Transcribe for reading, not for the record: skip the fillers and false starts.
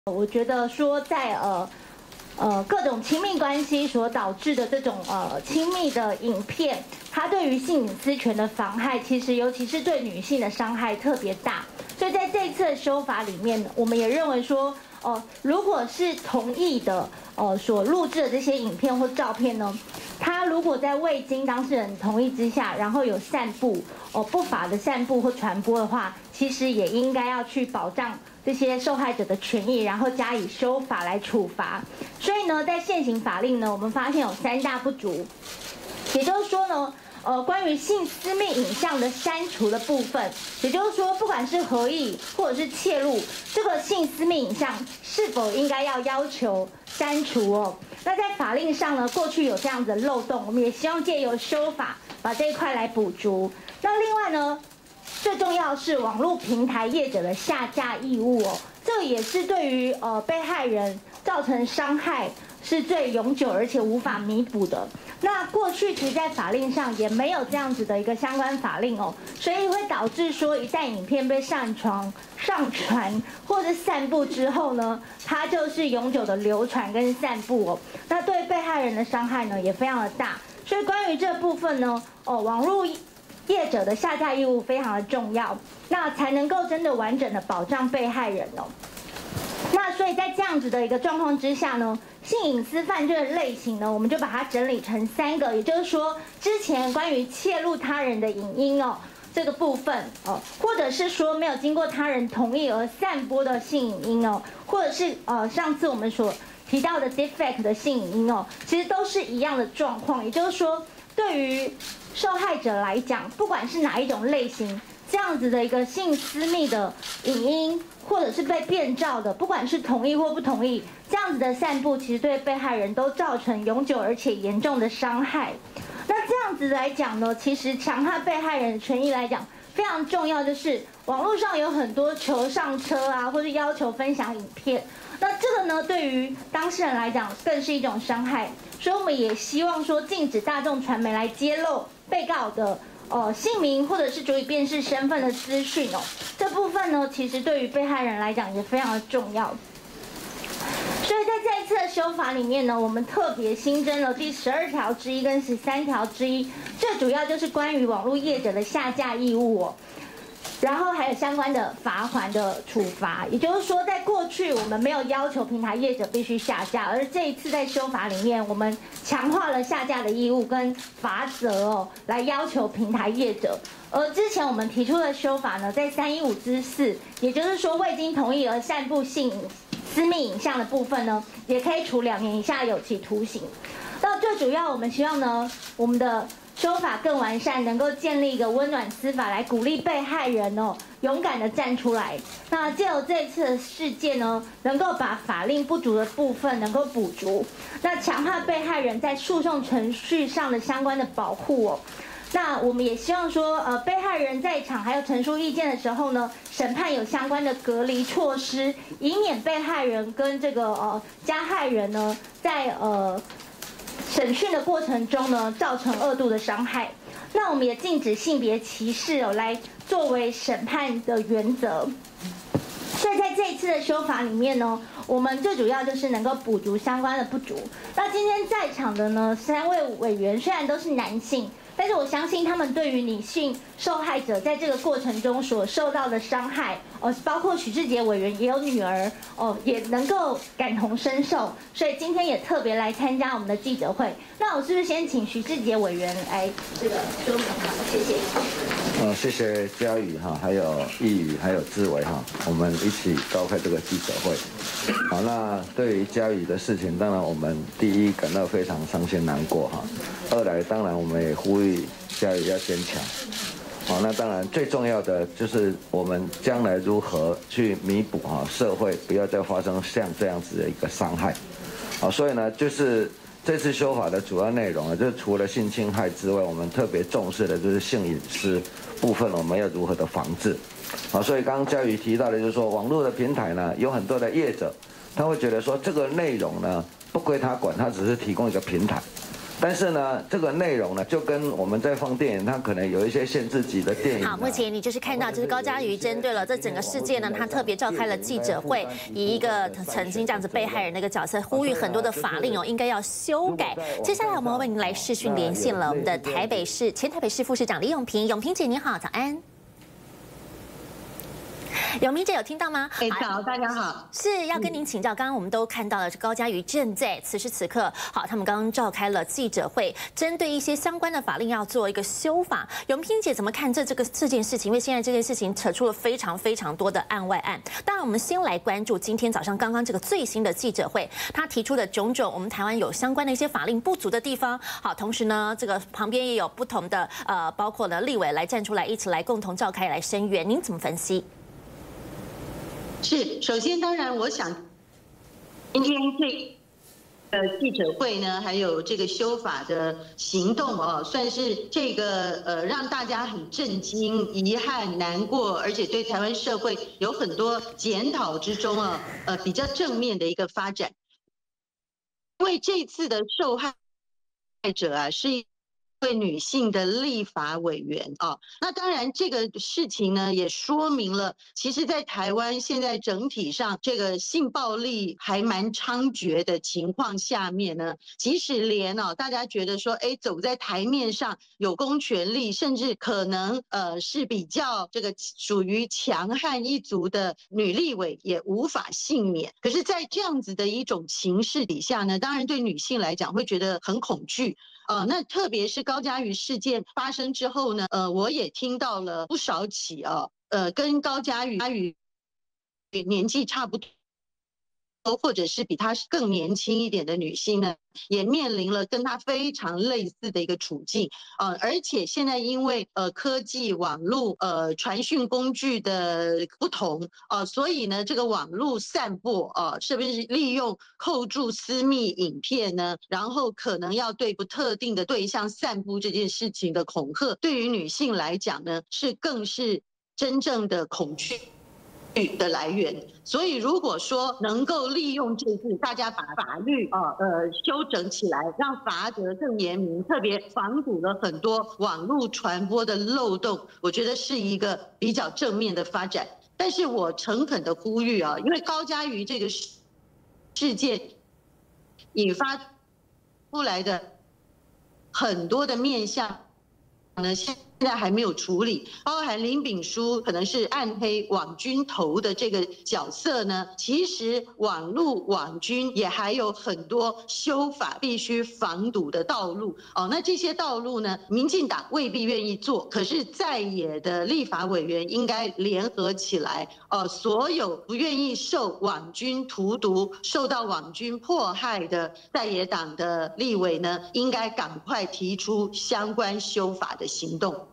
我觉得说在各种亲密关系所导致的这种亲密的影片，它对于性隐私权的妨害，其实尤其是对女性的伤害特别大。所以在这一次的修法里面，我们也认为说，如果是同意的所录制的这些影片或照片呢，它如果在未经当事人同意之下，然后有散布不法的散布或传播的话，其实也应该要去保障这些受害者的权益，然后加以修法来处罚。所以呢，在现行法令呢，我们发现有3大不足，也就是说呢，关于性私密影像的删除的部分，也就是说，不管是合意或者是窃录，这个性私密影像是否应该要求删除哦？那在法令上呢，过去有这样子的漏洞，我们也希望借由修法把这一块来补足。那另外呢，最重要是网络平台业者的下架义务哦，这也是对于被害人造成伤害是最永久而且无法弥补的。那过去其实在法令上也没有这样子的一个相关法令哦，所以会导致说一旦影片被上传或者散布之后呢，它就是永久的流传跟散布哦，那对被害人的伤害呢也非常的大。所以关于这部分呢，网络业者的下架义务非常的重要，那才能够真的完整的保障被害人哦。那所以在这样子的一个状况之下呢，性隐私犯罪的类型呢，我们就把它整理成3个，也就是说，之前关于窃录他人的影音这个部分或者是说没有经过他人同意而散播的性影音或者是上次我们所提到的 deepfake 的性影音其实都是一样的状况，也就是说，对于受害者来讲，不管是哪一种类型，这样子的一个性私密的影音，或者是被变造的，不管是同意或不同意，这样子的散布，其实对被害人都造成永久而且严重的伤害。那这样子来讲呢，其实强化被害人的权益来讲，非常重要，就是网络上有很多求上车啊，或是要求分享影片，那这个呢，对于当事人来讲更是一种伤害。所以我们也希望说，禁止大众传媒来揭露被告的姓名或者是足以辨识身份的资讯这部分呢，其实对于被害人来讲也非常的重要。所以在这一次的修法里面呢，我们特别新增了第12条之一跟13条之一，最主要就是关于网络业者的下架义务然后还有相关的罚锾的处罚，也就是说，在过去我们没有要求平台业者必须下架，而这一次在修法里面，我们强化了下架的义务跟罚则来要求平台业者。而之前我们提出的修法呢，在315之4，也就是说未经同意而散布性私密影像的部分呢，也可以处2年以下有期徒刑。那最主要，我们希望呢，我们的修法更完善，能够建立一个温暖司法，来鼓励被害人勇敢的站出来。那借由这一次的事件呢，能够把法令不足的部分能够补足，那强化被害人在诉讼程序上的相关的保护那我们也希望说，被害人在场还有陈述意见的时候呢，审判有相关的隔离措施，以免被害人跟这个加害人呢，在审讯的过程中呢，造成2度的伤害。那我们也禁止性别歧视来作为审判的原则。所以在这一次的修法里面呢，我们最主要就是能够补足相关的不足。那今天在场的呢3位委员虽然都是男性，但是我相信他们对于女性受害者在这个过程中所受到的伤害，包括许志杰委员也有女儿，也能够感同身受，所以今天也特别来参加我们的记者会。那我是不是先请许志杰委员来这个说明好？谢谢。 谢谢嘉宇还有易宇，还有志伟我们一起召开这个记者会。好，那对于嘉宇的事情，当然我们第一感到非常伤心难过二来当然我们也呼吁嘉宇要坚强。好，那当然最重要的就是我们将来如何去弥补社会不要再发生像这样子的一个伤害。好，所以呢，就是这次修法的主要内容就是除了性侵害之外，我们特别重视的就是性隐私部分，我们要如何的防治。好，所以刚刚嘉宇提到的就是说，网络的平台呢，有很多的业者，他会觉得说这个内容呢不归他管，他只是提供一个平台。 但是呢，这个内容呢，就跟我们在放电影，它可能有一些限制级的电影。 好，目前你就是看到，就是高嘉瑜针对了这整个事件呢，他特别召开了记者会，以一个曾经这样子被害人的一个角色，呼吁很多的法令哦，应该要修改。接下来我们为您来视讯连线了我们的前台北市副市长李永平，永平姐你好，早安。永明姐有听到吗？ 早，大家好。 是要跟您请教，刚刚我们都看到了，是高嘉瑜正在此时此刻，好，他们刚刚召开了记者会，针对一些相关的法令要做一个修法。永平姐怎么看这件事情？因为现在这件事情扯出了非常非常多的案外案。当然，我们先来关注今天早上刚刚这个最新的记者会，他提出的种种我们台湾有相关的一些法令不足的地方。好，同时呢，这个旁边也有不同的包括呢立委来站出来，一起来共同召开来声援。您怎么分析？ 是，首先当然，我想今天记者会呢，还有这个修法的行动哦，算是这个让大家很震惊、遗憾、难过，而且对台湾社会有很多检讨之中啊，比较正面的一个发展。因为这次的受害者啊是一位女性的立法委员啊，那当然这个事情呢也说明了，其实，在台湾现在整体上这个性暴力还蛮猖獗的情况下面呢，即使连大家觉得说，走在台面上有公权力，甚至可能是比较这个属于强悍一族的女立委也无法幸免。可是，在这样子的一种情势底下呢，当然对女性来讲会觉得很恐惧。那特别是高嘉瑜事件发生之后呢，我也听到了不少起跟高嘉瑜年纪差不多，或者是比她更年轻一点的女性呢，也面临了跟她非常类似的一个处境。而且现在因为科技网络传讯工具的不同所以呢这个网络散播是不是利用扣住私密影片呢，然后可能要对不特定的对象散布这件事情的恐吓，对于女性来讲呢更是真正的恐惧的来源。所以如果说能够利用这次大家把法律修整起来，让罚则更严明，特别防堵了很多网络传播的漏洞，我觉得是一个比较正面的发展。但是我诚恳的呼吁因为高嘉瑜这个事件引发出来的很多的面向呢，现在还没有处理，包含林炳书可能是暗黑网军头的这个角色呢，其实网军也还有很多修法必须防堵的道路那这些道路呢，民进党未必愿意做，可是在野的立法委员应该联合起来所有不愿意受网军荼毒、受到网军迫害的在野党的立委呢，应该赶快提出相关修法的行动。